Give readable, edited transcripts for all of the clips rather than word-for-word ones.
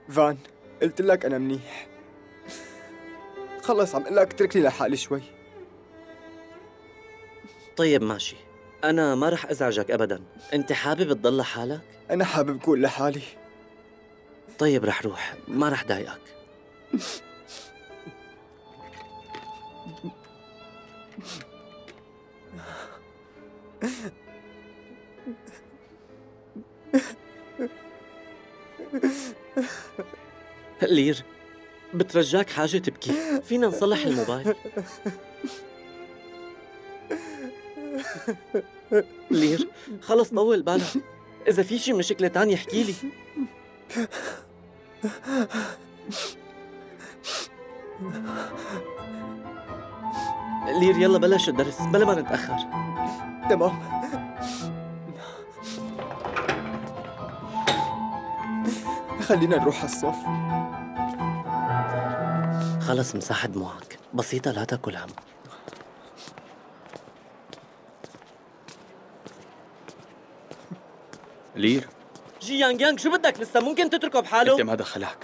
فان، قلت لك أنا منيح. خلص عم قلك اتركني لحالي شوي. طيب ماشي، أنا ما رح أزعجك أبداً. أنت حابب تضل لحالك؟ أنا حابب كون لحالي. طيب رح روح، ما رح ضايقك. لير، بترجاك حاجة تبكي، فينا نصلح الموبايل. لير، خلص طول بالك، إذا في شي مشكلة تانية احكي لي. لير يلا بلش الدرس بلا ما نتأخر. تمام. خلينا نروح على الصف. خلص مساحة دموعك، بسيطة لا تاكل هم. لير، جي يانغ يانغ، شو بدك؟ لسه ممكن تتركه بحاله؟ انت ما دخلك.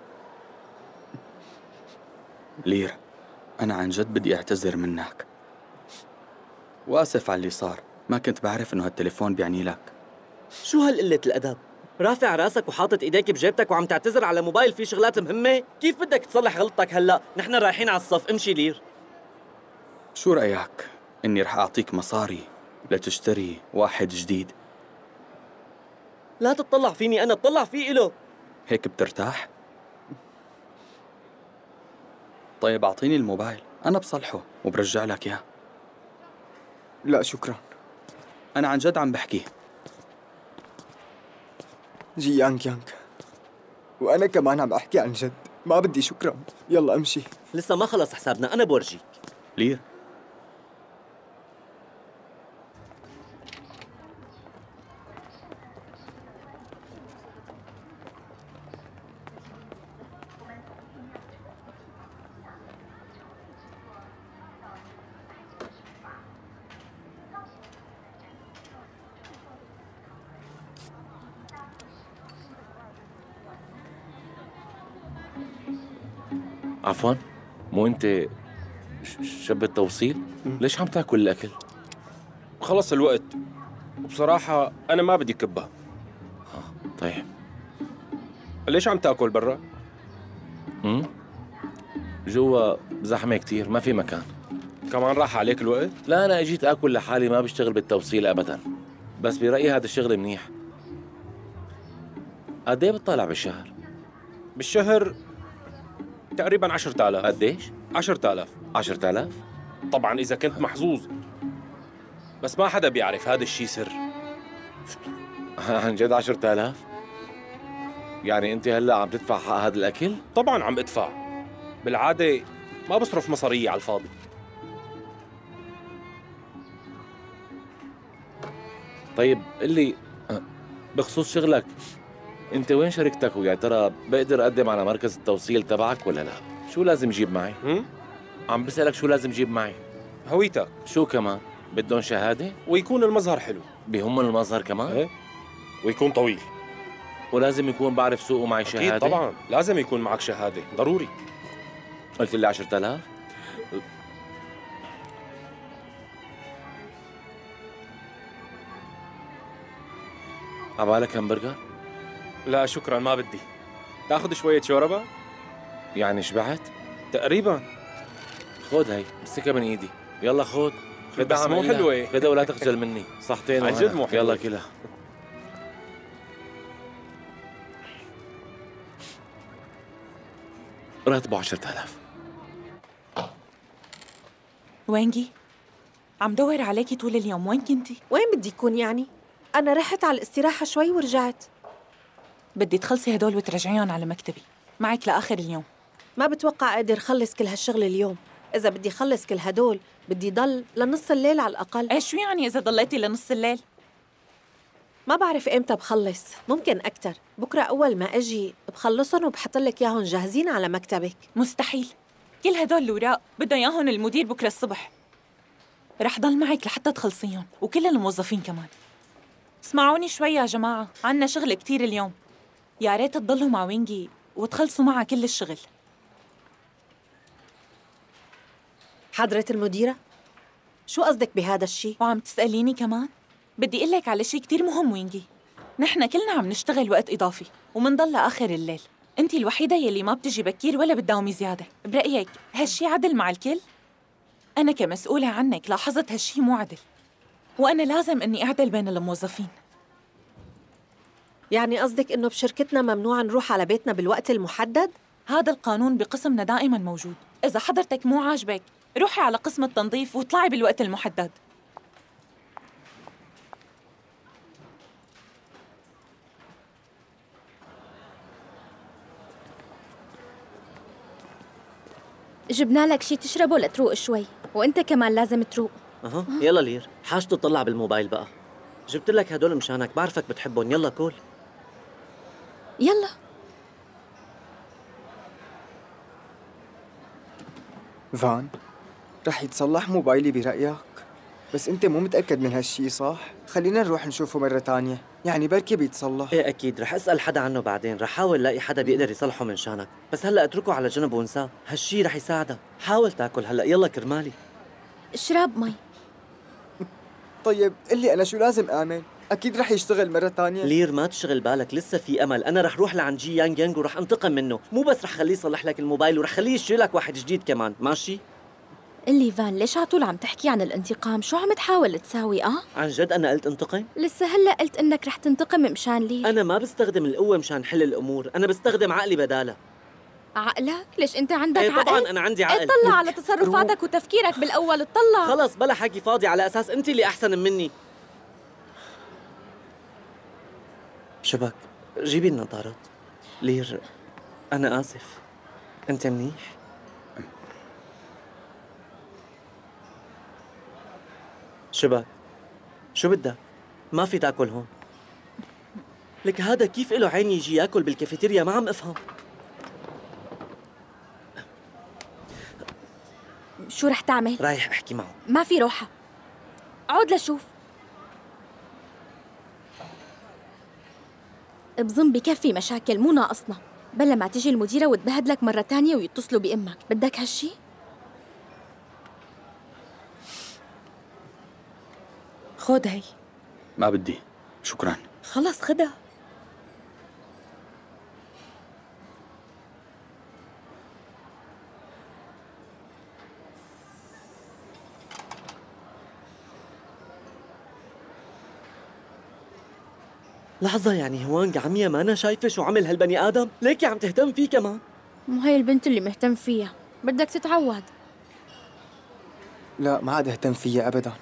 لير، أنا عن جد بدي أعتذر منك، وآسف على اللي صار. ما كنت بعرف إنه هالتليفون بيعني لك. شو هالقلة الأدب؟ رافع راسك وحاطط ايديك بجيبتك وعم تعتذر على موبايل فيه شغلات مهمة؟ كيف بدك تصلح غلطتك هلا؟ نحن رايحين على الصف، امشي لير. شو رأيك إني رح أعطيك مصاري لتشتري واحد جديد؟ لا تطلع فيني أنا، اطلع فيه إله. هيك بترتاح؟ طيب أعطيني الموبايل، أنا بصلحه وبرجع لك إياه. لا شكرا. أنا عن جد عم بحكي. جي يانغ يانغ، وأنا كمان عم أحكي عن جد، ما بدي شكرا. يلا امشي. لسه ما خلص حسابنا، أنا بورجيك. لير، عفوا، مو انت شاب التوصيل؟ ليش عم تاكل الاكل؟ خلص الوقت، وبصراحة أنا ما بدي كبة. طيب ليش عم تاكل برا؟ جوا زحمة كتير، ما في مكان. كمان راح عليك الوقت؟ لا أنا اجيت آكل لحالي، ما بشتغل بالتوصيل أبداً، بس برأيي هذا الشغل منيح. قد ايه بتطلع بالشهر؟ بالشهر تقريباً 10,000. قديش؟ 10,000. 10,000؟ طبعاً إذا كنت محظوظ، بس ما حدا بيعرف، هذا الشيء سر. عن جد 10,000؟ يعني أنت هلا عم تدفع حق هذا الأكل؟ طبعاً عم أدفع، بالعادة ما بصرف مصارية على الفاضي. طيب قل لي بخصوص شغلك، أنت وين شركتك؟ ويا ترى بقدر أقدم على مركز التوصيل تبعك ولا لا؟ شو لازم أجيب معي؟ عم بسألك شو لازم أجيب معي؟ هويتك. شو كمان؟ بدهم شهادة؟ ويكون المظهر حلو. بهم المظهر كمان؟ ايه، ويكون طويل. ولازم يكون بعرف سوق ومعي شهادة؟ أكيد طبعاً، لازم يكون معك شهادة، ضروري. قلت لي 10,000؟ عبالك همبرجر؟ لا شكراً، ما بدي. تاخذ شوية شوربة؟ يعني شبعت؟ تقريباً. خذ هي، امسكها من ايدي، يلا خذ. بس مو حلوة. خذها ولا تخجل مني، صحتين عن جد مو حلوة. يلا كلها. راتبه 10,000. وينجي؟ عم دور عليكي طول اليوم، وين كنتي؟ وين بدي يكون يعني؟ أنا رحت على الاستراحة شوي ورجعت. بدي تخلصي هدول وترجعيهم على مكتبي، معك لآخر اليوم. ما بتوقع أقدر خلص كل هالشغل اليوم. إذا بدي خلص كل هدول بدي ضل لنص الليل على الأقل. ايه شو يعني إذا ضليتي لنص الليل؟ ما بعرف إمتى بخلص، ممكن أكتر. بكرة أول ما أجي بخلصهم وبحط لك إياهم جاهزين على مكتبك. مستحيل، كل هدول الأوراق بدهم إياهم المدير بكرة الصبح. رح ضل معك لحتى تخلصيهم، وكل الموظفين كمان. اسمعوني شوي يا جماعة، عنا شغل كتير اليوم. يا ريت تضلوا مع وينجي وتخلصوا معها كل الشغل. حضرة المديرة، شو قصدك بهذا الشيء؟ وعم تسأليني كمان؟ بدي أقول لك على شيء كتير مهم وينجي. نحن كلنا عم نشتغل وقت إضافي ومنضل لآخر الليل. أنتِ الوحيدة يلي ما بتجي بكير ولا بتداومي زيادة. برأيك هالشي عدل مع الكل؟ أنا كمسؤولة عنك لاحظت هالشي مو عدل، وأنا لازم إني أعدل بين الموظفين. يعني قصدك إنه بشركتنا ممنوع نروح على بيتنا بالوقت المحدد؟ هذا القانون بقسمنا دائماً موجود. إذا حضرتك مو عاجبك روحي على قسم التنظيف واطلعي بالوقت المحدد. جبنا لك شي تشربه لتروق شوي، وانت كمان لازم تروق. اها يلا لير، حاج تطلع بالموبايل بقى. جبت لك هدول مشانك، بعرفك بتحبهم، يلا كول. يلا. فان، رح يتصلح موبايلي برأيك؟ بس انت مو متأكد من هالشي صح؟ خلينا نروح نشوفه مرة تانية، يعني بركي بيتصلح. ايه اكيد، رح اسأل حدا عنه بعدين، رح حاول لاقي حدا بيقدر يصلحه من شانك، بس هلا اتركه على جنب وانساه، هالشي رح يساعدك. حاول تاكل هلا، يلا كرمالي. اشرب مي. طيب قلي أنا شو لازم أعمل؟ أكيد رح يشتغل مرة تانية. لير ما تشغل بالك، لسه في أمل. أنا رح روح لعند جي يانغ يانغ ورح أنتقم منه، مو بس رح خليه يصلح لك الموبايل ورح خليه يشتري لك واحد جديد كمان، ماشي؟ قلي فان، ليش على طول عم تحكي عن الانتقام؟ شو عم تحاول تساوي؟ عن جد أنا قلت أنتقم؟ لسه هلا قلت انك رح تنتقم مشان لي. أنا ما بستخدم القوة مشان حل الأمور، أنا بستخدم عقلي بدالها. عقلك؟ ليش انت عندك ايه عقل؟ طبعا أنا عندي عقل. اطلع على تصرفاتك وتفكيرك بالأول، اطلع. خلص بلا حكي فاضي على أساس أنت اللي أحسن مني. شبك جيبي النظارات. لير أنا آسف، أنت منيح؟ شبك شو بدك؟ ما في تاكل هون. لك هذا كيف له عين يجي ياكل بالكافيتيريا؟ ما عم افهم. شو رح تعمل؟ رايح احكي معه. ما في روحة، عود لشوف. بظن بكفي مشاكل، مو ناقصنا. بلا ما تجي المديرة وتبهدلك مرة تانية ويتصلوا بأمك. بدك هالشي؟ خود هي. ما بدي، شكراً. خلص خدها. لحظة، يعني هوانج عمية ما أنا شايفة شو عمل هالبني آدم؟ ليكي عم تهتم فيه كمان؟ مو هي البنت اللي مهتم فيها، بدك تتعود. لا ما عاد اهتم فيها أبداً.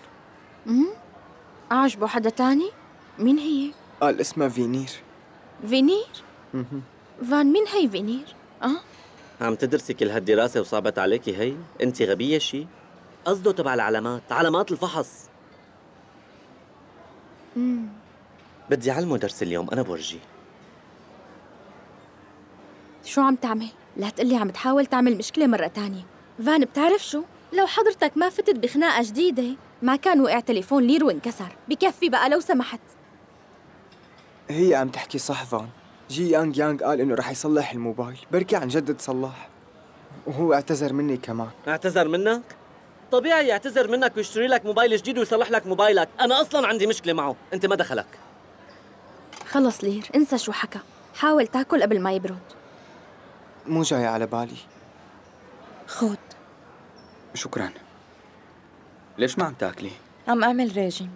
عاجبه حدا تاني؟ مين هي؟ قال اسمها فينير. فينير؟ فان، مين هي فينير؟ عم تدرسي كل هالدراسة وصعبت عليكي هي؟ أنت غبية شي؟ قصده تبع العلامات، علامات الفحص. بدي أعلمه درس اليوم، أنا بورجيه. شو عم تعمل؟ لا تقلي عم تحاول تعمل مشكلة مرة تانية. فان، بتعرف شو؟ لو حضرتك ما فتت بخناقة جديدة ما كان وقع تليفون لير وانكسر. بكفي بقى لو سمحت. هي عم تحكي صح فان. جي يانغ يانغ قال إنه رح يصلح الموبايل، بركي عن جد تصلح. وهو اعتذر مني كمان. اعتذر منك؟ طبيعي يعتذر منك ويشتري لك موبايل جديد ويصلح لك موبايلك، أنا أصلاً عندي مشكلة معه، أنت ما دخلك. خلص لير، انسى شو حكى. حاول تاكل قبل ما يبرد. مو جاي على بالي. خود. شكراً. ليش ما عم تاكلي؟ عم أعمل ريجيم.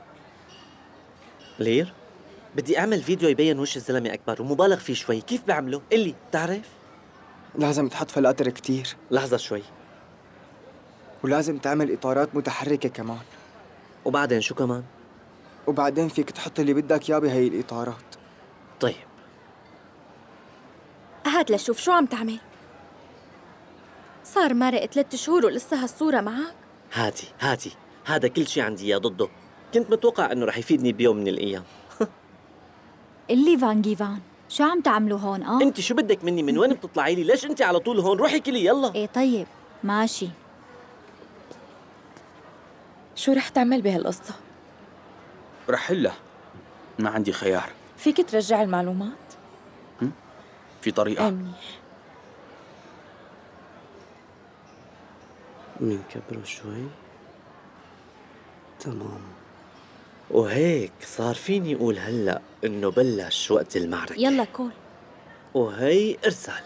لير بدي أعمل فيديو يبين وش الزلمة أكبر ومبالغ فيه شوي، كيف بعمله؟ قلي، بتعرف؟ لازم تحط فلاتر كتير، لحظة شوي. ولازم تعمل إطارات متحركة كمان. وبعدين شو كمان؟ وبعدين فيك تحط اللي بدك إياه بهي الإطارات. طيب هات لشوف شو عم تعمل. صار مارق 3 شهور ولسه هالصورة معك؟ هاتي هذا كل شي عندي إياه ضده، كنت متوقع إنه رح يفيدني بيوم من الأيام. اللي فانجي فان، شو عم تعملوا هون؟ انت شو بدك مني؟ من وين بتطلعي لي؟ ليش انت على طول هون؟ روحي كلي يلا. ايه طيب ماشي. شو رح تعمل بهالقصة؟ رح حلها، ما عندي خيار. فيك ترجع المعلومات؟ في طريقة؟ منيح. منكبره شوي. تمام. وهيك صار فيني أقول هلأ إنه بلش وقت المعركة. يلا كول. وهي إرسال.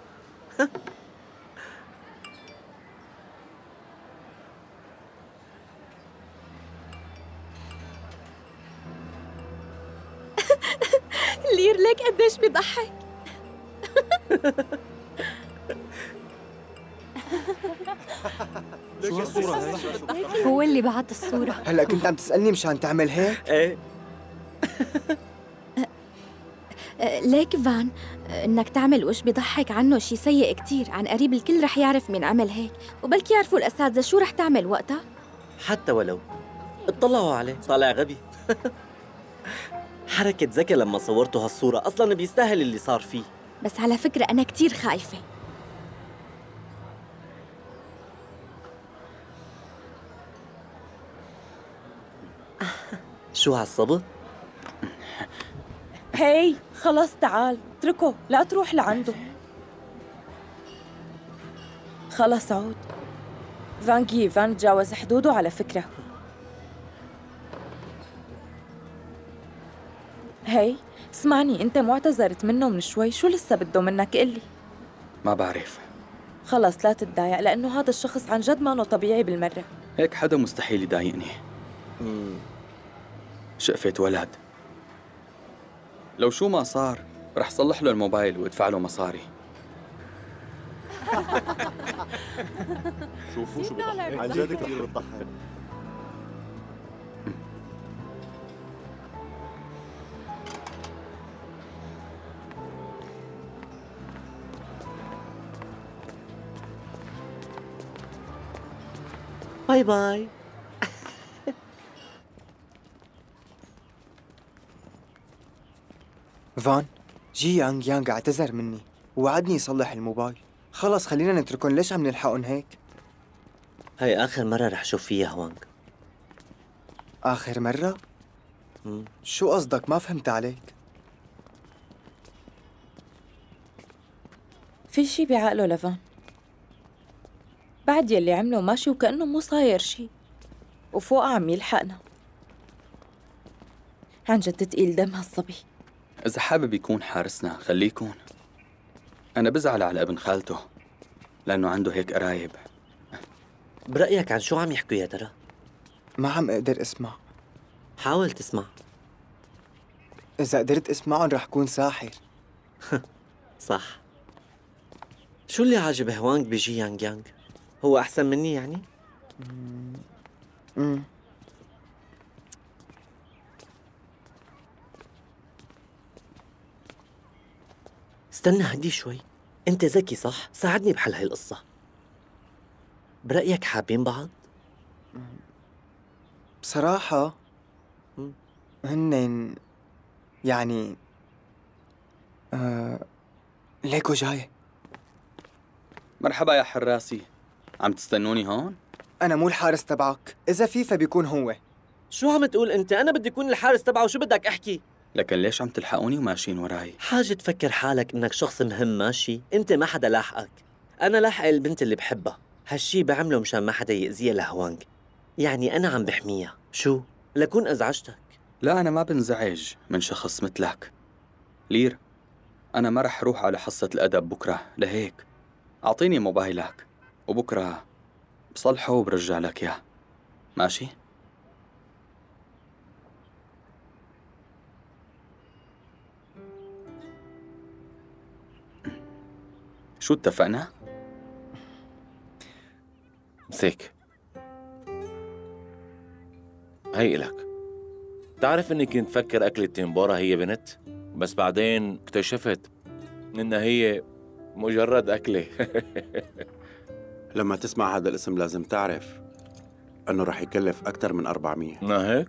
لير ليك قديش بيضحك. شو هالصورة هاي؟ هو اللي بعت الصورة. هلا كنت عم تسألني مشان تعمل هيك؟ إيه. ليك فان، انك تعمل وش بيضحك عنه شي سيء كتير. عن قريب الكل رح يعرف مين عمل هيك، وبلكي يعرفوا الأساتذة شو رح تعمل وقتها. حتى ولو اطلعوا عليه طالع غبي. حركة ذكي لما صورتوا هالصورة، أصلاً بيستاهل اللي صار فيه. بس على فكرة أنا كتير خايفة. شو هالصبت؟ هي خلص تعال اتركه، لا تروح لعنده. خلص عود. فان تجاوز حدوده على فكرة. هي اسمعني، انت معتذرت منه من شوي، شو لسه بده منك قلي؟ ما بعرف. خلص لا تتضايق، لأنه هذا الشخص عن جد ما طبيعي بالمرة. هيك حدا مستحيل يضايقني. شقفة ولد. لو شو ما صار رح صلح له الموبايل وادفع له مصاري. شوفوا شو بضحك، عن جد كثير بتضحك. باي باي. فان، جي يانغ اعتذر مني ووعدني يصلح الموبايل. خلص خلينا نتركهم، ليش عم نلحقهم هيك؟ هاي آخر مرة رح شوف فيها هوانغ. آخر مرة؟ شو قصدك؟ ما فهمت عليك. في شي بعقله لفان، بعد يلي عمله ماشي وكأنه مو صاير شي، وفوق عم يلحقنا. عن جد تقيل دم هالصبي. إذا حابب يكون حارسنا خليه يكون. أنا بزعل على ابن خالته لأنه عنده هيك قرايب. برأيك عن شو عم يحكوا يا ترى؟ ما عم أقدر أسمع. حاول تسمع. إذا قدرت أسمعهم رح كون ساحر. صح. شو اللي عاجب هوانغ بجي يانغ؟ هو أحسن مني يعني؟ استنى هدي شوي، أنت ذكي صح؟ ساعدني بحل هاي القصة. برأيك حابين بعض؟ بصراحة هنن يعني ليكو جاي. مرحبا يا حراسي، عم تستنوني هون؟ أنا مو الحارس تبعك، إذا في فبيكون هو. شو عم تقول أنت؟ أنا بدي أكون الحارس تبعه، شو بدك أحكي؟ لكن ليش عم تلحقوني وماشيين وراي؟ حاجة تفكر حالك إنك شخص مهم ماشي؟ أنت ما حدا لاحقك. أنا لاحق البنت اللي بحبها، هالشي بعمله مشان ما حدا يأذيها لهوانغ. يعني أنا عم بحميها، شو؟ لكون أزعجتك. لا، أنا ما بنزعج من شخص مثلك. لير، أنا ما رح روح على حصة الأدب بكرة، لهيك أعطيني موبايلك وبكرة بصلحه وبرجع لك إياه، ماشي؟ شو اتفقنا؟ مسك هي إلك. تعرف إني كنت فكر أكلة تيمبورا هي بنت، بس بعدين اكتشفت إنها هي مجرد أكلة. لما تسمع هذا الاسم لازم تعرف انه رح يكلف اكثر من 400. ما هيك؟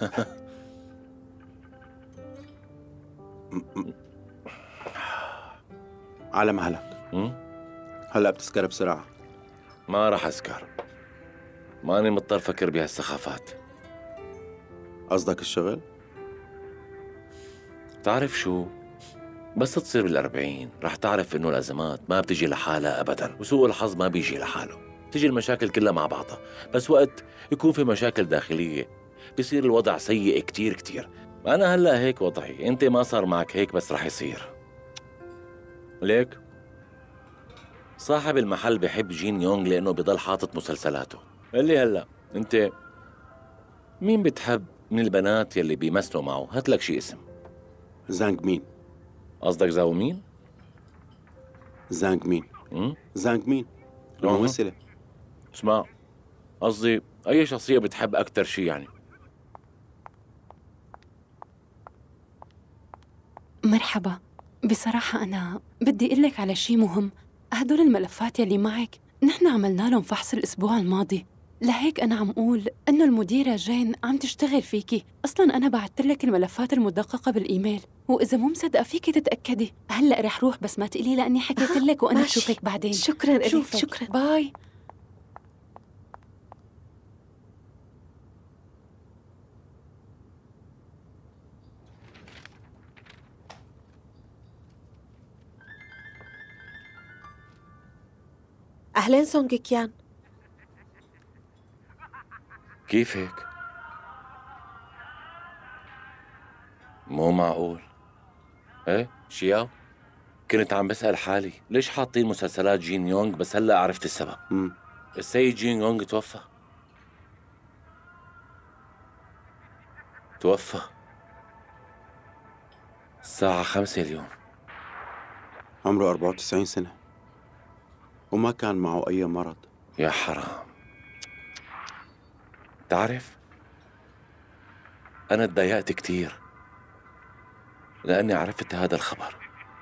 على مهلك. هلا بتسكر بسرعة. ما راح أسكر، ماني مضطر فكر بهالسخافات. قصدك الشغل؟ تعرف شو؟ بس تصير بال40 رح تعرف إنه الأزمات ما بتجي لحالها أبداً، وسوء الحظ ما بيجي لحاله، تجي المشاكل كلها مع بعضها. بس وقت يكون في مشاكل داخلية بيصير الوضع سيء كتير كتير. أنا هلأ هيك وضعي، أنت ما صار معك هيك بس رح يصير. ليك صاحب المحل بحب جين يونغ لأنه بيضل حاطط مسلسلاته. قال لي هلأ أنت مين بتحب من البنات يلي بيمثلوا معه؟ هات لك شي اسم. زانغ مين؟ قصدك زاو مين؟ زانغ مين؟ زانغ مين؟ الممثلة. اسمع، قصدي أي شخصية بتحب أكتر شي يعني؟ مرحبا، بصراحة أنا بدي أقول لك على شي مهم. هدول الملفات يلي معك نحن عملنا لهم فحص الأسبوع الماضي، لهيك أنا عم أقول إنه المديرة جين عم تشتغل فيكي. أصلاً أنا بعثت لك الملفات المدققة بالإيميل، وإذا مو مصدقة فيكي تتأكدي. هلأ رح روح، بس ما تقولي لأني حكيت لك، وأنا بشوفك بعدين. شكراً إليك، شكراً. باي. أهلين سونغ كيان. كيف هيك؟ مو معقول. ايه شياو، كنت عم بسأل حالي ليش حاطين مسلسلات جين يونغ، بس هلا عرفت السبب. السيد جين يونغ توفى. الساعة 5 اليوم. عمره 94 سنة وما كان معه أي مرض. يا حرام. تعرف أنا تضايقت كتير لأني عرفت هذا الخبر.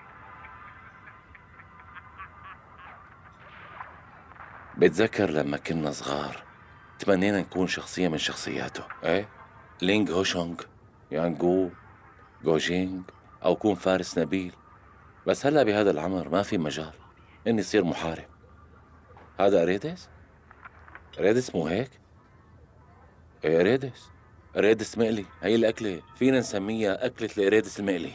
بتذكر لما كنا صغار تمنينا نكون شخصية من شخصياته، ايه؟ لينغ هوشونغ، يانغو، جوجينغ، أو كون فارس نبيل. بس هلأ بهذا العمر ما في مجال إني صير محارب. هذا ريدس؟ ريدس مو هيك؟ ايه ريدس، ريدس مقلي. هي الأكلة فينا نسميها أكلة الريدس المقلي.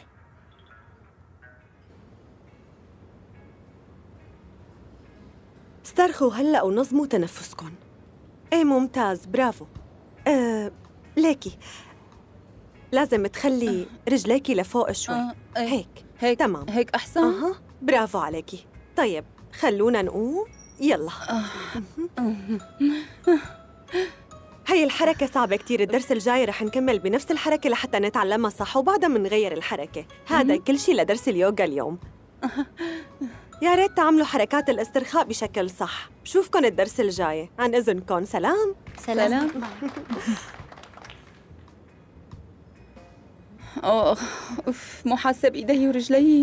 استرخوا هلأ ونظموا تنفسكم. ايه ممتاز، برافو. ليكي لازم تخلي رجليكي لفوق شوي. هيك تمام، هيك أحسن. برافو عليكي. طيب خلونا نقوم، يلا. هاي الحركة صعبة كتير. الدرس الجاي رح نكمل بنفس الحركة لحتى نتعلمها صح، وبعدها منغير الحركة. هذا كل شي لدرس اليوغا اليوم. يا ريت تعملوا حركات الاسترخاء بشكل صح. بشوفكن الدرس الجاي. عن إذنكن. سلام. سلام. أوف، مو حاسة بإيدي ورجلي.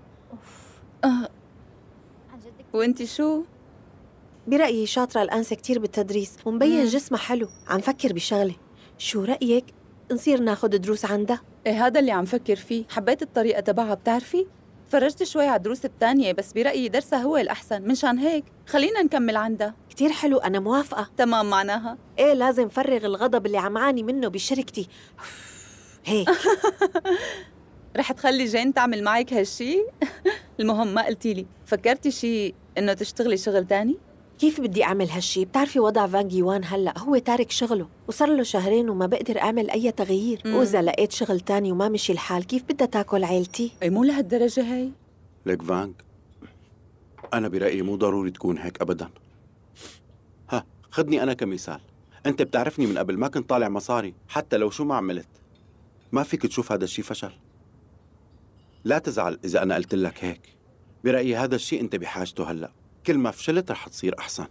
وانتي شو؟ برأيي شاطرة الأنسة كتير بالتدريس ومبين جسمها حلو. عم فكر بشغلة، شو رأيك نصير ناخد دروس عندها؟ ايه هذا اللي عم فكر فيه. حبيت الطريقة تبعها. بتعرفي فرجت شوي على الدروس التانية، بس برأيي درسها هو الأحسن. منشان هيك خلينا نكمل عندها. كتير حلو، أنا موافقة. تمام معناها. إيه لازم فرغ الغضب اللي عم عاني منه بشركتي. هيك. رح تخلي جين تعمل معك هالشي؟ المهم ما قلتيلي فكرتي شي إنه تشتغلي شغل تاني؟ كيف بدي أعمل هالشي؟ بتعرفي وضع فانغ يوان هلأ هو تارك شغله وصار له 2 شهر وما بقدر أعمل أي تغيير. وإذا لقيت شغل تاني وما مشي الحال كيف بدها تاكل عيلتي؟ أي مو لهالدرجة هي. لك فانغ، أنا برأيي مو ضروري تكون هيك أبداً. خدني أنا كمثال. أنت بتعرفني من قبل، ما كنت طالع مصاري. حتى لو شو ما عملت ما فيك تشوف هذا الشيء فشل. لا تزعل إذا أنا قلت لك هيك. برأيي هذا الشيء أنت بحاجته هلأ. كل ما فشلت رح تصير أحسن.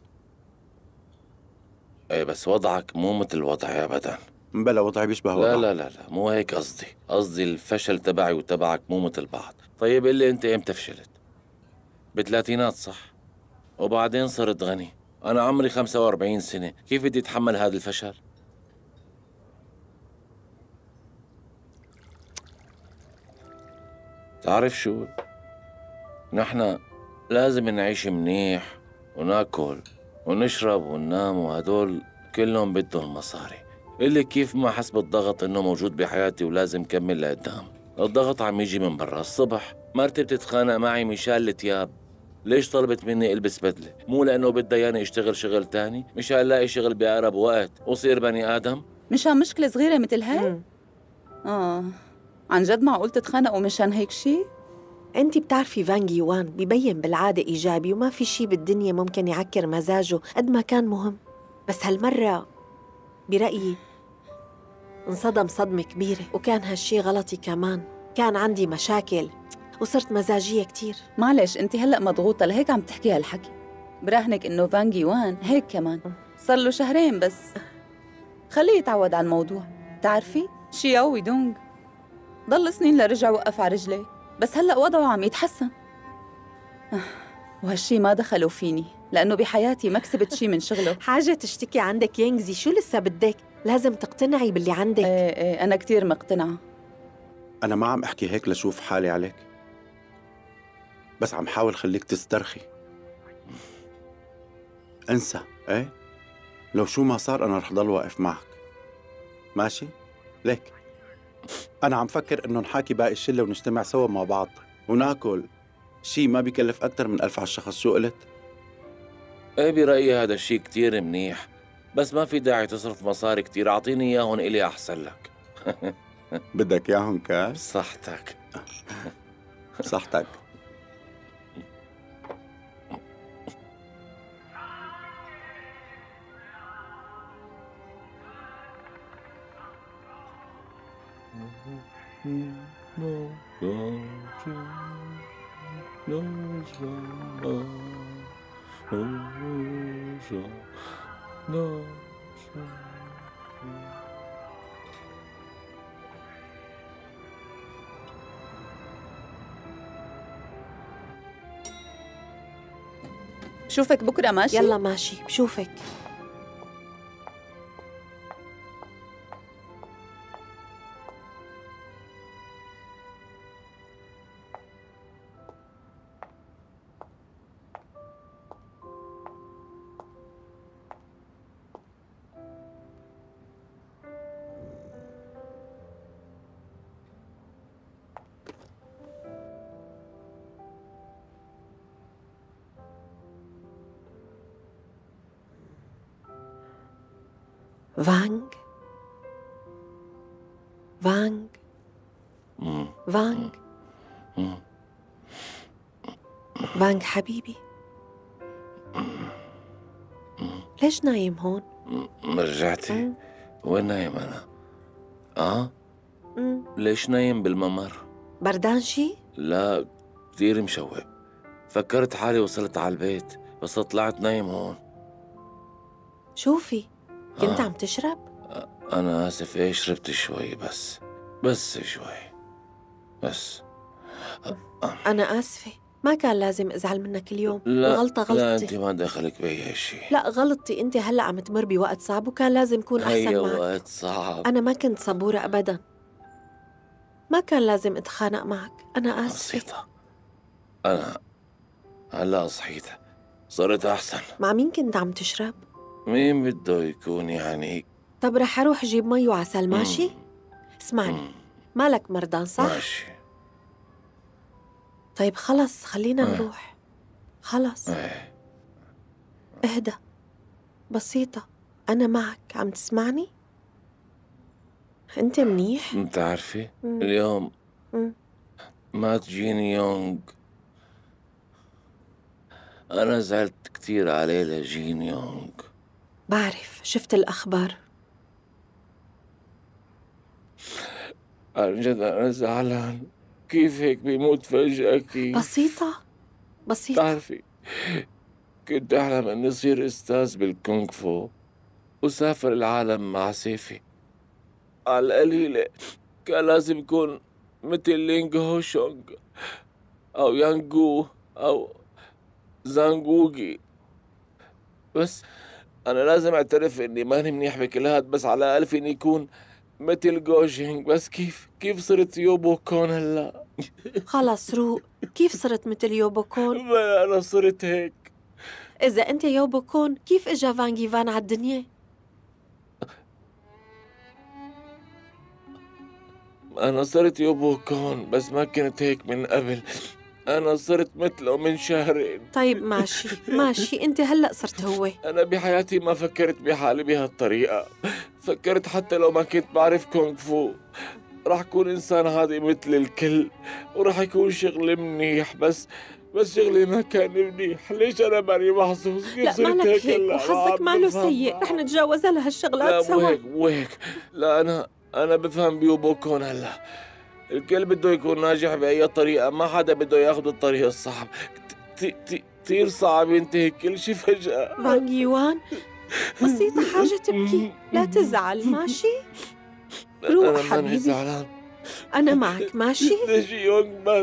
ايه بس وضعك مو مثل وضعي أبداً. بلا وضعي بيشبه وضعك. لا مو هيك قصدي الفشل تبعي وتبعك مو مثل بعض. طيب قل لي أنت إمتى فشلت؟ بالثلاثينات صح؟ وبعدين صرت غني. أنا عمري 45 سنة، كيف بدي أتحمل هذا الفشل؟ تعرف شو؟ نحن لازم نعيش منيح وناكل ونشرب وننام، وهدول كلهم بدهم مصاري. اللي كيف ما حس بالضغط إنه موجود بحياتي ولازم كمل لقدام. الضغط عم يجي من برا. الصبح مرتي بتتخانق معي مشان التياب. ليش طلبت مني البس بدله؟ مو لانه بدها ياني اشتغل شغل تاني مشان الاقي شغل باقرب وقت وصير بني ادم؟ مشان مشكله صغيره مثل هاي؟ عن جد معقول تتخانقوا مشان هيك شيء؟ انت بتعرفي فان يوان ببين بالعاده ايجابي وما في شيء بالدنيا ممكن يعكر مزاجه قد ما كان مهم. بس هالمره برايي انصدم صدمه كبيره، وكان هالشي غلطي كمان. كان عندي مشاكل وصرت مزاجيه كتير. معلش انت هلا مضغوطه لهيك عم تحكي هالحكي. براهنك انه فان يوان هيك كمان صار له شهرين بس. خليه يتعود على الموضوع. بتعرفي شياو ويدونغ ضل سنين لرجع وقف على رجليه، بس هلا وضعه عم يتحسن. وهالشي ما دخلوا فيني لانه بحياتي ما كسبت شي من شغله. حاجه تشتكي عندك ينجزي، شو لسه بدك؟ لازم تقتنعي باللي عندك. ايه انا كتير مقتنعه. أنا ما عم أحكي هيك لشوف حالي عليك، بس عم حاول خليك تسترخي. انسى، ايه؟ لو شو ما صار أنا رح ضل واقف معك، ماشي؟ ليك أنا عم فكر إنه نحاكي باقي الشلة ونجتمع سوا مع بعض وناكل شي ما بيكلف أكتر من 1000 على الشخص. شو قلت؟ ايه برأيي هذا الشيء كتير منيح، بس ما في داعي تصرف مصاري كتير. أعطيني إياهم إلي أحسن لك. بدك إياهم كاش؟ صحتك. صحتك. بشوفك بكره ماشي؟ يلا ماشي، بشوفك. فانغ فانغ فانغ فانغ حبيبي، ليش نايم هون؟ رجعتي؟ وين نايم أنا؟ ليش نايم بالممر؟ بردان شي؟ لا كتير مشوب. فكرت حالي وصلت على البيت بس طلعت نايم هون. شوفي كنت عم تشرب؟ أنا آسف. إيه شربت شوي بس شوي بس. أنا آسفة، ما كان لازم أزعل منك اليوم. لا الغلطة غلطتي. لا أنت ما دخلك بأي هالشي. لا غلطتي، أنت هلأ عم تمر بوقت صعب وكان لازم أكون أحسن هي معك. وقت صعب. أنا ما كنت صبورة أبداً، ما كان لازم أتخانق معك. أنا آسفة. بسيطة. أنا هلا صحيت صرت أحسن. مع مين كنت عم تشرب؟ مين بده يكون يعني؟ طب رح أروح أجيب مي وعسل، ماشي؟ اسمعني، مالك مردان صح؟ ماشي. طيب خلص خلينا نروح. خلص اهدى، بسيطة، أنا معك. عم تسمعني؟ أنت منيح؟ بتعرفي اليوم مات جين يونغ. أنا زعلت كتير عليه لجين يونغ. بعرف، شفت الأخبار. عن جد أنا زعلان. كيف هيك بيموت فجأة؟ كيف؟ بسيطة. بتعرفي كنت أحلم إني أصير أستاذ بالكونغ فو وسافر العالم مع سيفي. على القليلة كان لازم يكون مثل لينغ هو شونغ أو يانغو أو زانغوغي. بس أنا لازم أعترف إني ماني منيح بكل هاد، بس على الأقل فيني يكون مثل جوجينغ. بس كيف صرت يوبو كون هلا؟ خلص روق، كيف صرت مثل يوبو كون؟ ما أنا صرت هيك. إذا أنت يوبو كون كيف إجا فانغ يوان على الدنيا؟ أنا صرت يوبوكون بس ما كنت هيك من قبل. أنا صرت مثله من شهرين. طيب ماشي ماشي، انت هلأ صرت هو. أنا بحياتي ما فكرت بحالي بهالطريقة. فكرت حتى لو ما كنت بعرف كونغ فو راح أكون إنسان عادي مثل الكل، وراح يكون شغلي منيح. بس شغلي ما كان منيح. ليش أنا ماني محظوظ؟ لا مالك هيك، وحظك ماله سيء، رح نتجاوز لهالشغلات سوا. لا مو هيك. لا أنا بفهم بيوبوكون هلا. الكل بده يكون ناجح بأي طريقة، ما حدا بده ياخذ الطريق الصعب. كثير صعب ينتهي كل شيء فجأة. فانغ يوان، بسيطة حاجة تبكي، لا تزعل ماشي؟ روح أنا ماني حبيبي، زعلان. أنا معك ماشي؟ ليش يونغ مات؟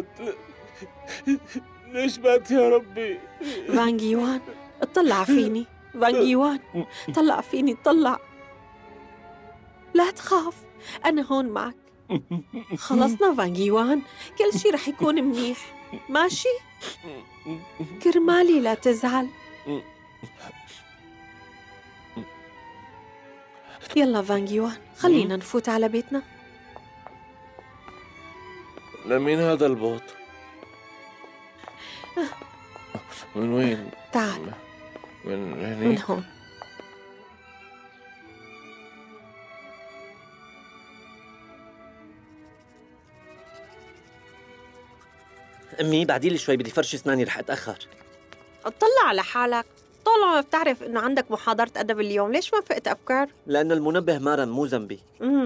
ليش مات يا ربي؟ فانغ يوان اطلع فيني، فانغ يوان طلع فيني، طلع. لا تخاف، أنا هون معك. خلصنا فانغ يوان، كل شي رح يكون منيح ماشي؟ كرمالي لا تزعل. يلا فانغ يوان، خلينا نفوت على بيتنا. لمين هذا البوط؟ من وين؟ تعال من هني؟ من هون. أمي بعدي لي شوي، بدي فرش أسناني رح أتأخر. اطلع على حالك، طالما بتعرف إنه عندك محاضرة أدب اليوم، ليش ما فقت أفكار؟ لأنه المنبه ما رن، مو ذنبي.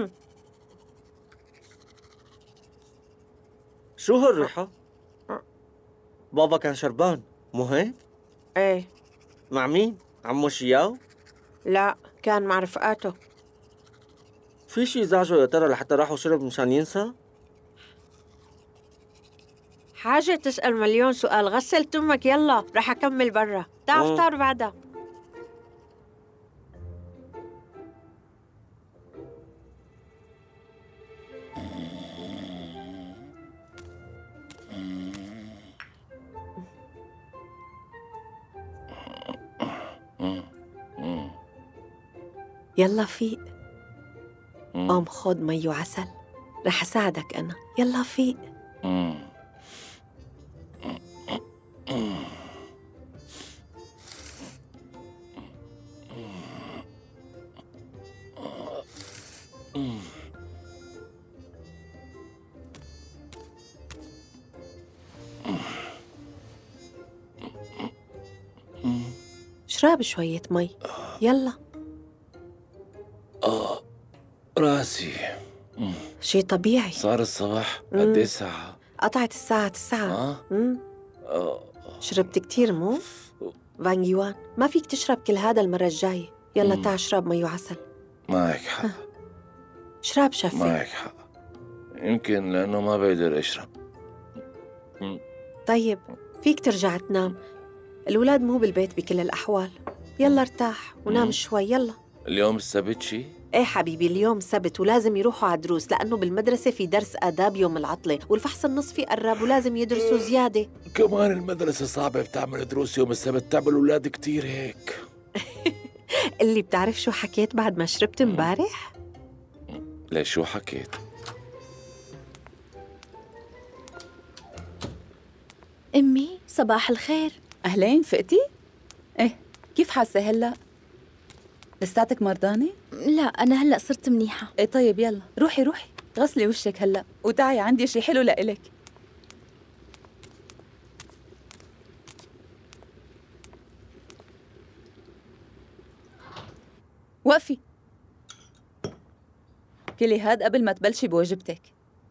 شو هالريحة؟ بابا كان شربان، مو هيك؟ ايه. مع مين؟ عمو شياو؟ لا، كان مع رفقاته. في شي زعجه يا ترى لحتى راحوا شرب مشان ينسى؟ حاجة تسأل مليون سؤال، غسل تمك يلا، رح أكمل برا، تعال افطر بعدها. يلا فيق، قوم خد مي وعسل، رح أساعدك أنا، يلا فيق. اشرب شوية مي، يلا. راسي. شي طبيعي. صار الصبح قد ايه ساعة؟ قطعت الساعة 9. شربت كتير مو؟ فانغ يوان، ما فيك تشرب كل هذا المرة الجاية، يلا تعال اشرب مي وعسل. معك حق. اشرب شفي. معك حق، يمكن لأنه ما بقدر أشرب. طيب فيك ترجع تنام، الولاد مو بالبيت بكل الأحوال، يلا ارتاح ونام شوي يلا. اليوم السبت شي؟ ايه حبيبي، اليوم سبت ولازم يروحوا على دروس، لأنه بالمدرسة في درس آداب يوم العطلة، والفحص النصفي قرب ولازم يدرسوا زيادة. كمان المدرسة صعبة، بتعمل دروس يوم السبت، تعمل أولاد كتير هيك. اللي بتعرف شو حكيت بعد ما شربت امبارح؟ ليش شو حكيت؟ أمي صباح الخير. أهلين، فقتي؟ إيه، كيف حاسة هلأ؟ لساتك مرضانة؟ لا أنا هلأ صرت منيحة. إيه طيب يلا روحي غسلي وشك هلأ وتعي عندي شي حلو لإلك. وقفي، كلي هاد قبل ما تبلشي بوجبتك.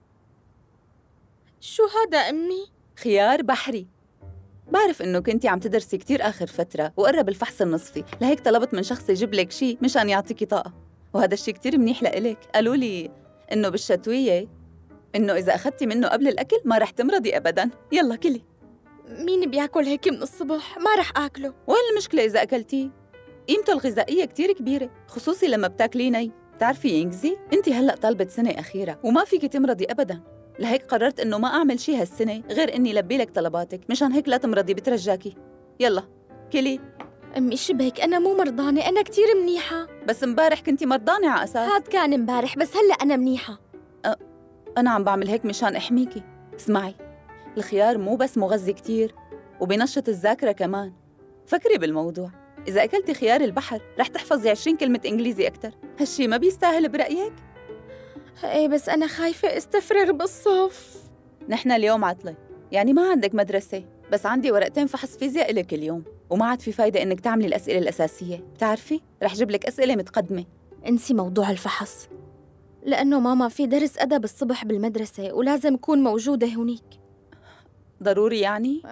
شو هذا أمي؟ خيار بحري. بعرف إنه كنتي عم تدرسي كتير آخر فترة وقرب الفحص النصفي، لهيك طلبت من شخص يجيب لك شي مشان يعطيكي طاقة، وهذا الشي كتير منيح لإلك. قالوا لي إنه بالشتوية إنه إذا أخذتي منه قبل الأكل ما رح تمرضي أبداً. يلا كلي. مين بياكل هيك من الصبح؟ ما رح آكله. وين المشكلة إذا أكلتيه؟ قيمته الغذائية كتير كبيرة، خصوصي لما بتاكليه ني. بتعرفي ينجزي؟ أنت هلأ طالبة سنة أخيرة وما فيكي تمرضي أبداً، لهيك قررت إنه ما أعمل شي هالسنة غير إني لبي لك طلباتك، مشان هيك لا تمرضي، بترجاكي. يلا كلي. أمي شبهك أنا مو مرضانة، أنا كتير منيحة. بس امبارح كنتي مرضانة على أساس. هاد كان امبارح، بس هلأ أنا منيحة. أنا عم بعمل هيك مشان أحميكي. اسمعي، الخيار مو بس مغذي كتير وبينشط الذاكرة كمان. فكري بالموضوع، إذا أكلتي خيار البحر رح تحفظي 20 كلمة إنجليزي أكتر. هالشي ما بيستاهل برأيك؟ ايه بس أنا خايفة استفرغ بالصف. نحن اليوم عطلة، يعني ما عندك مدرسة، بس عندي ورقتين فحص فيزياء إلك اليوم، وما عاد في فايدة إنك تعملي الأسئلة الأساسية. بتعرفي رح جيب لك أسئلة متقدمة. انسي موضوع الفحص، لأنه ماما في درس أدب الصبح بالمدرسة ولازم أكون موجودة هونيك. ضروري يعني؟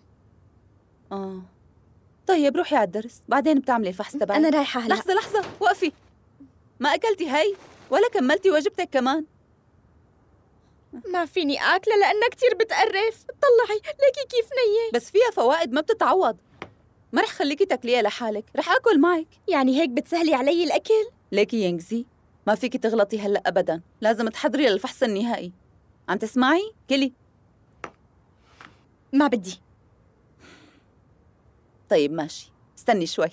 طيب روحي على الدرس، بعدين بتعملي الفحص تبعك. أنا رايحة هلا. لحظة وقفي، ما أكلتي هي ولا كملتي واجبتك كمان. ما فيني آكلها لأنها كتير بتقرف. طلعي ليكي كيف نية. بس فيها فوائد ما بتتعوض، ما رح خليكي تاكليها لحالك، رح آكل معك. يعني هيك بتسهلي علي الأكل؟ ليكي ينجزي، ما فيكي تغلطي هلأ أبداً، لازم تحضري للفحص النهائي. عم تسمعي؟ كلي. ما بدي. طيب ماشي، استني شوي.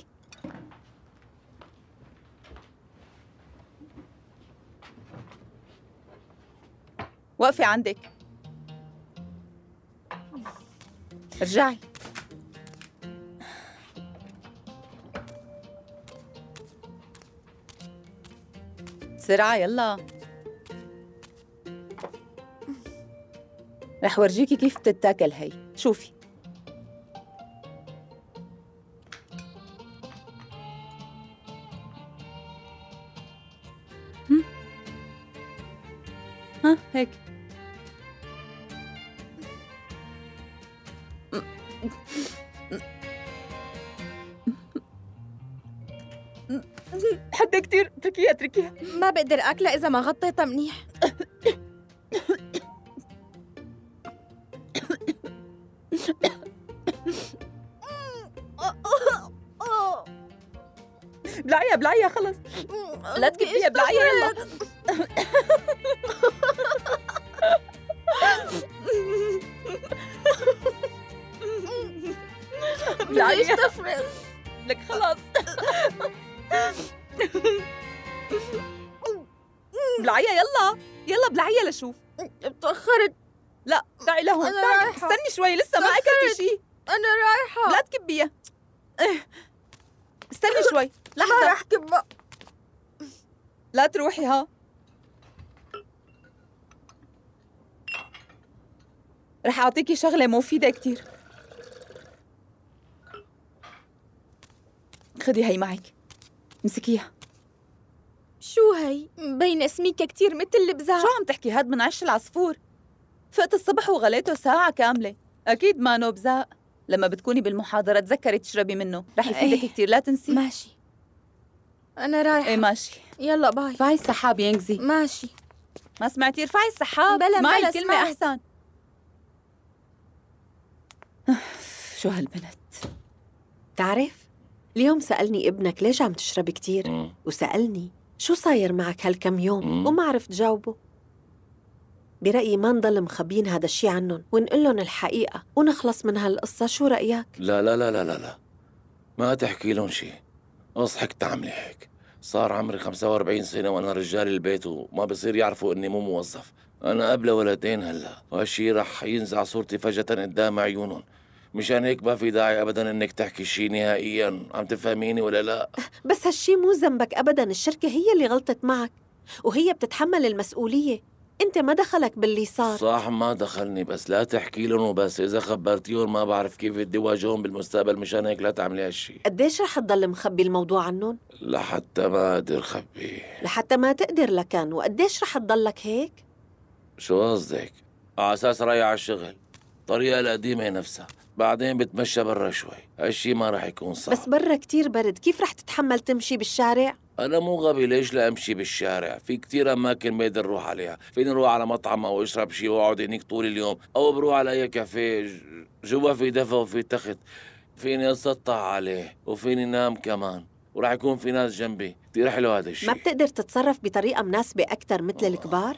وقفي عندك، ارجعي. بسرعة يلا، رح ورجيكي كيف بتتاكل هي. شوفي. ها هيك. حدا كتير. اتركيها. ما بقدر أكلها إذا ما غطيتها منيح. بلعيها خلص، لا تكبيها، بلعيها يلا. بلعيها لك خلاص. بلعيها يلا بلعيها لشوف. تأخرت. لا تعي لهون. أنا رايحة. استني شوي، لسه ما أكلتي شيء. أنا رايحة. لا تكبيها. استني شوي، لحظة. ما رح كبها. لا تروحي. ها رح أعطيكي شغلة مفيدة كتير. خدي هي معك، امسكيها. شو هي؟ مبينة سميكة كتير مثل البزاع. شو عم تحكي؟ هاد من عش العصفور. فقت الصبح وغليته ساعة كاملة. أكيد ما نوبزاء. لما بتكوني بالمحاضرة تذكري تشربي منه، رح يفيدك كتير، لا تنسي. ماشي، أنا رايحة. إيه ماشي، يلا باي. ارفعي السحاب ينجزي. ماشي. ما سمعتي؟ ارفعي السحاب. بلا اسمعي بلا الكلمة سمعت. أحسن. شو هالبنت. تعرف اليوم سألني ابنك ليش عم تشرب كتير، وسألني شو صاير معك هالكم يوم، وما عرفت جاوبه. برأيي ما نضل مخبين هذا الشي عنهم ونقول لهم الحقيقة ونخلص من هالقصة. شو رأيك؟ لا لا لا لا لا لا، ما تحكي لهم شيء. اصحك تعملي هيك. صار عمري 45 سنة وأنا رجال البيت وما بصير يعرفوا إني مو موظف. أنا أب لولدين هلا، وهالشي رح ينزع صورتي فجأة قدام عيونهم. مشان هيك ما في داعي أبداً إنك تحكي شيء نهائياً. عم تفهميني ولا لا؟ بس هالشي مو ذنبك أبداً، الشركة هي اللي غلطت معك وهي بتتحمل المسؤولية. أنت ما دخلك باللي صار. صح ما دخلني، بس لا تحكي لهم وبس. إذا خبرتيهم ما بعرف كيف بدي واجههم بالمستقبل. مشان هيك لا تعملي هالشي. قديش رح تضل مخبي الموضوع عنهم؟ لحتى ما أقدر خبيه. لحتى ما تقدر لكان. وقديش رح تضلك هيك؟ شو قصدك؟ على أساس رايح على الشغل. الطريقة القديمة نفسها، بعدين بتمشى برا شوي. هالشي ما رح يكون صعب. بس برا كتير برد، كيف رح تتحمل تمشي بالشارع؟ أنا مو غبي، ليش لا أمشي بالشارع؟ في كتير أماكن بقدر أروح عليها. فيني أروح على مطعم أو أشرب شي وأقعد هنيك طول اليوم، أو بروح على أي كافيه جوا في دفا وفي تخت فيني أسطح عليه وفيني نام كمان، ورح يكون في ناس جنبي. كتير حلو هذا الشي. ما بتقدر تتصرف بطريقة مناسبة أكتر مثل الكبار؟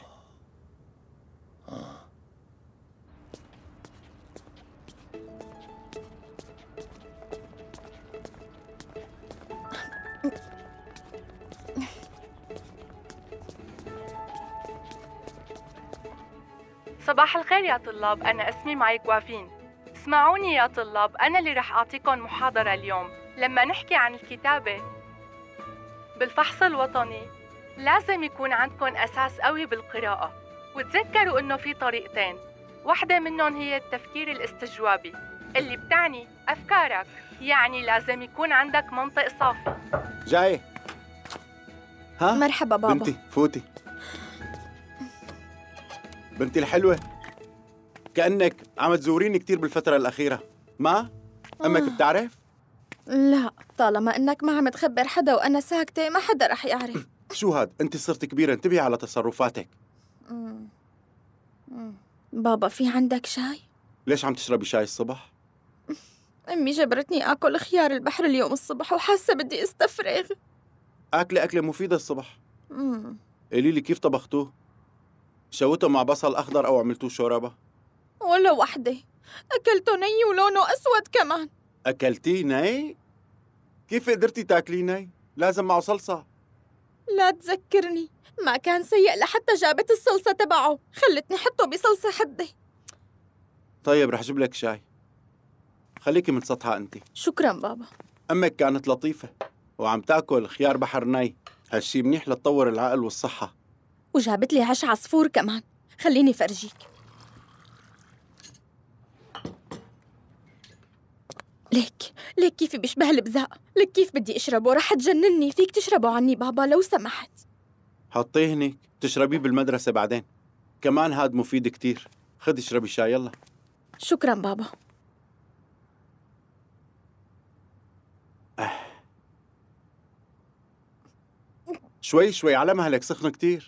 صباح الخير يا طلاب، أنا اسمي مايك وافين. اسمعوني يا طلاب، أنا اللي رح أعطيكم محاضرة اليوم. لما نحكي عن الكتابة بالفحص الوطني لازم يكون عندكم أساس قوي بالقراءة، وتذكروا إنه في طريقتين، واحدة منهم هي التفكير الاستجوابي اللي بتعني أفكارك، يعني لازم يكون عندك منطق صافي. جاي. ها؟ مرحبا بابا. بنتي فوتي. بنتي الحلوة، كأنك عم تزوريني كتير بالفترة الأخيرة، ما؟ أمك بتعرف؟ لا، طالما انك ما عم تخبر حدا وانا ساكتة ما حدا رح يعرف. شو هاد؟ أنت صرت كبيرة، انتبهي على تصرفاتك. بابا في عندك شاي؟ ليش عم تشربي شاي الصبح؟ أمي جبرتني آكل خيار البحر اليوم الصبح وحاسة بدي استفرغ. أكلة مفيدة الصبح. مم. قولي لي كيف طبختوه؟ شويته مع بصل أخضر أو عملتوه شوربة؟ ولا وحدة، أكلته ني ولونه أسود كمان. أكلتيه ني؟ كيف قدرتي تاكليه ني؟ لازم معه صلصة. لا تذكرني، ما كان سيء لحتى جابت الصلصة تبعه، خلتني حطه بصلصة حدة. طيب رح جيب لك شاي، خليكي متسطحة أنت. شكراً بابا. أمك كانت لطيفة وعم تاكل خيار بحر ني، هالشي منيح لتطور العقل والصحة. وجابت لي عش عصفور كمان، خليني فرجيك. ليك كيف بيشبه البزاق، لك كيف بدي أشربه، رح تجنني، فيك تشربه عني بابا لو سمحت. حطيه هنيك تشربيه بالمدرسة بعدين، كمان هاد مفيد كتير. خدي اشربي شاي يلا. شكراً بابا. شوي شوي على مهلك، سخن كتير.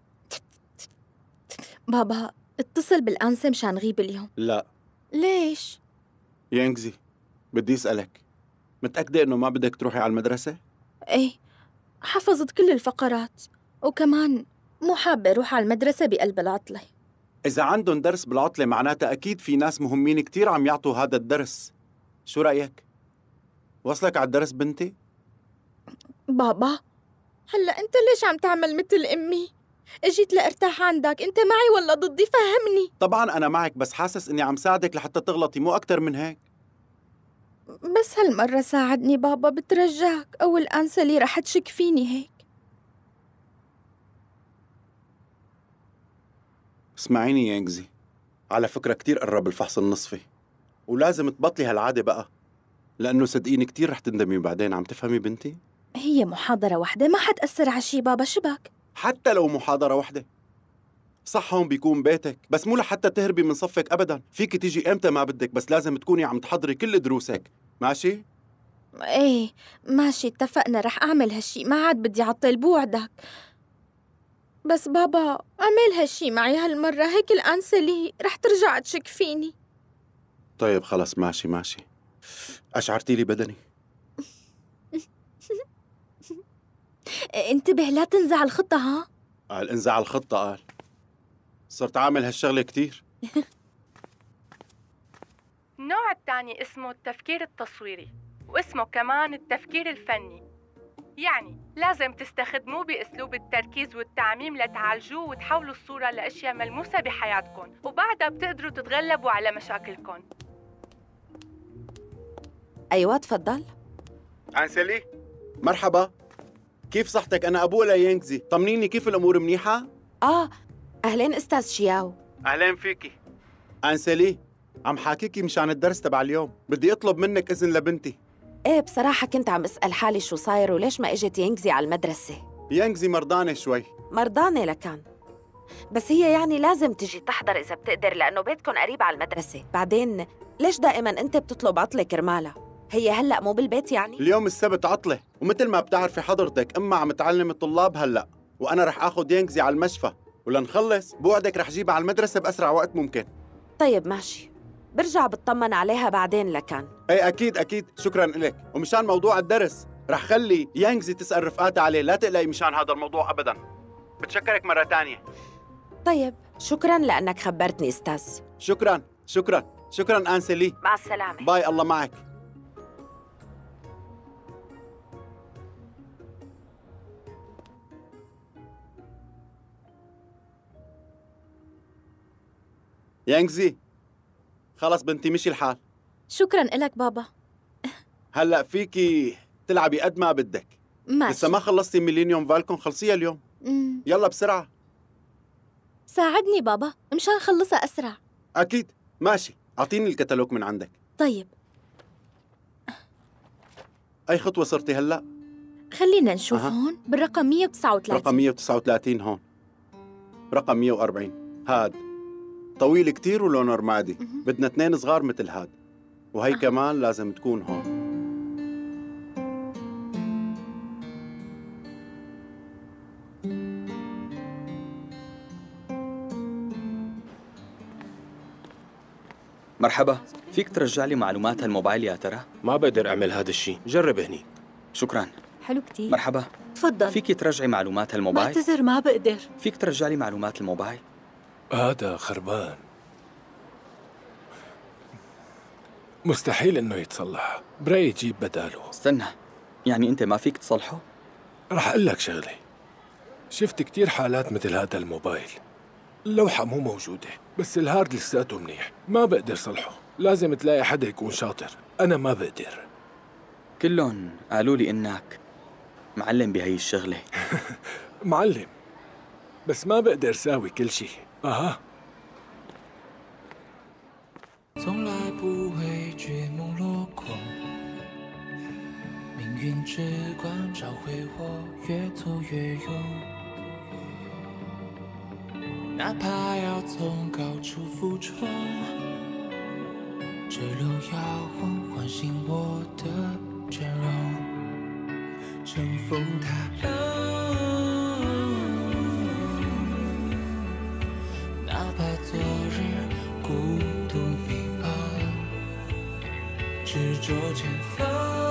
بابا اتصل بالأنسة مشان غيب اليوم. لا. ليش؟ ينجزي، بدي أسألك، متأكدة إنه ما بدك تروحي على المدرسة؟ ايه، حفظت كل الفقرات، وكمان مو حابة أروح على المدرسة بقلب العطلة. إذا عندهم درس بالعطلة معناتها أكيد في ناس مهمين كتير عم يعطوا هذا الدرس. شو رأيك؟ وصلك على الدرس بنتي؟ بابا هلأ أنت ليش عم تعمل مثل أمي؟ اجيت لارتاح عندك، أنت معي ولا ضدي؟ فهمني. طبعاً أنا معك، بس حاسس إني عم ساعدك لحتى تغلطي، مو أكتر من هيك. بس هالمرة ساعدني بابا بترجاك، أو الأنسة اللي رح تشك فيني هيك. اسمعيني يا ينجزي، على فكرة كتير قرب الفحص النصفي، ولازم تبطلي هالعادة بقى، لأنه صدقيني كتير رح تندمي بعدين. عم تفهمي بنتي؟ هي محاضرة واحدة ما حتأثر على شي بابا، شبك؟ حتى لو محاضرة واحدة، صح هون بيكون بيتك، بس مو لحتى تهربي من صفك أبداً. فيك تيجي إمتى ما بدك، بس لازم تكوني عم تحضري كل دروسك، ماشي؟ ايه ماشي، اتفقنا، رح أعمل هالشي، ما عاد بدي عطل بوعدك. بس بابا اعمل هالشي معي هالمرة، هيك الأنسة لي رح ترجع تشك فيني. طيب خلص ماشي. أشعرتي لي بدني. انتبه لا تنزع الخطة ها؟ قال انزع الخطة، قال صرت عامل هالشغلة كتير. النوع الثاني اسمه التفكير التصويري، واسمه كمان التفكير الفني. يعني لازم تستخدموه بأسلوب التركيز والتعميم لتعالجوه وتحولوا الصورة لأشياء ملموسة بحياتكم، وبعدها بتقدروا تتغلبوا على مشاكلكم. أيوة تفضل. أنسلي مرحبا، كيف صحتك؟ أنا أبولا ينجزي، طمنيني كيف الأمور، منيحة؟ أهلين أستاذ شياو. أهلين فيكي. أنسلي عم حاكيكي مشان الدرس تبع اليوم، بدي أطلب منك إذن لبنتي. إيه بصراحة كنت عم أسأل حالي شو صاير وليش ما إجت ينجزي على المدرسة. ينجزي مرضانة شوي. مرضانة لكان، بس هي يعني لازم تجي تحضر إذا بتقدر، لأنه بيتكن قريب على المدرسة. بعدين ليش دائما أنت بتطلب عطلة كرمالها؟ هي هلأ مو بالبيت يعني؟ اليوم السبت عطلة، ومثل ما بتعرفي حضرتك أما عم تعلم الطلاب هلأ، وأنا رح آخذ ينجزي على المشفى، ولنخلص بوعدك رح جيبها على المدرسة بأسرع وقت ممكن. طيب ماشي، برجع بطمن عليها بعدين لكان. ايه أكيد، شكراً إلك. ومشان موضوع الدرس رح خلي ينجزي تسأل رفقاتها عليه، لا تقلقي مشان هذا الموضوع أبداً. بتشكرك مرة تانية. طيب شكراً لأنك خبرتني أستاذ. شكراً أنسلي. مع السلامة. باي، الله معك. يانجزي، خلص بنتي مشي الحال. شكراً إلك بابا. هلأ فيكي تلعبي قد ما بدك. ماشي. لسه ما خلصتي ميلينيوم فالكون، خلصيها اليوم. يلا بسرعة. ساعدني بابا مشان خلصها أسرع. أكيد، ماشي. أعطيني الكتالوج من عندك. طيب. أي خطوة صرتي هلأ؟ خلينا نشوف. هون بالرقم 139. رقم 139 هون. رقم 140 هاد طويل كتير ولونه رمادي. بدنا 2 صغار مثل هاد، وهي كمان لازم تكون هون. مرحبا، فيك ترجع لي معلومات هالموبايل يا ترى؟ ما بقدر أعمل هذا الشيء، جرب هني. شكراً. حلو كتير. مرحبا. تفضل. فيك ترجعي معلومات هالموبايل؟ بعتذر ما بقدر. فيك ترجع لي معلومات الموبايل؟ هذا خربان، مستحيل انه يتصلح. برأيي تجيب بداله. استنى، يعني انت ما فيك تصلحه؟ رح اقول لك شغله، شفت كتير حالات مثل هذا الموبايل، اللوحة مو موجودة بس الهارد لساته منيح، ما بقدر صلحه. لازم تلاقي حدا يكون شاطر، أنا ما بقدر. كلهم قالوا لي إنك معلم بهي الشغلة. معلم، بس ما بقدر ساوي كل شيء. أها. 从来不会觉梦落空，命运之光召回我，越走越勇。哪怕要从高处俯冲，坠落摇晃，唤醒我的真容。乘风踏浪，哪怕昨日孤独迷惘，执着前方，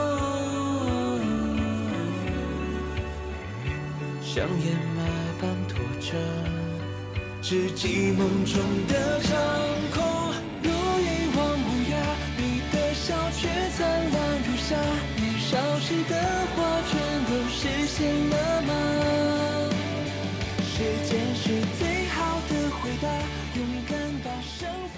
像野马般拖着，只记梦中的长空。如一望无涯，你的笑却灿烂如夏，年少时的话全都实现了吗？时间是最好的回答，勇敢大声。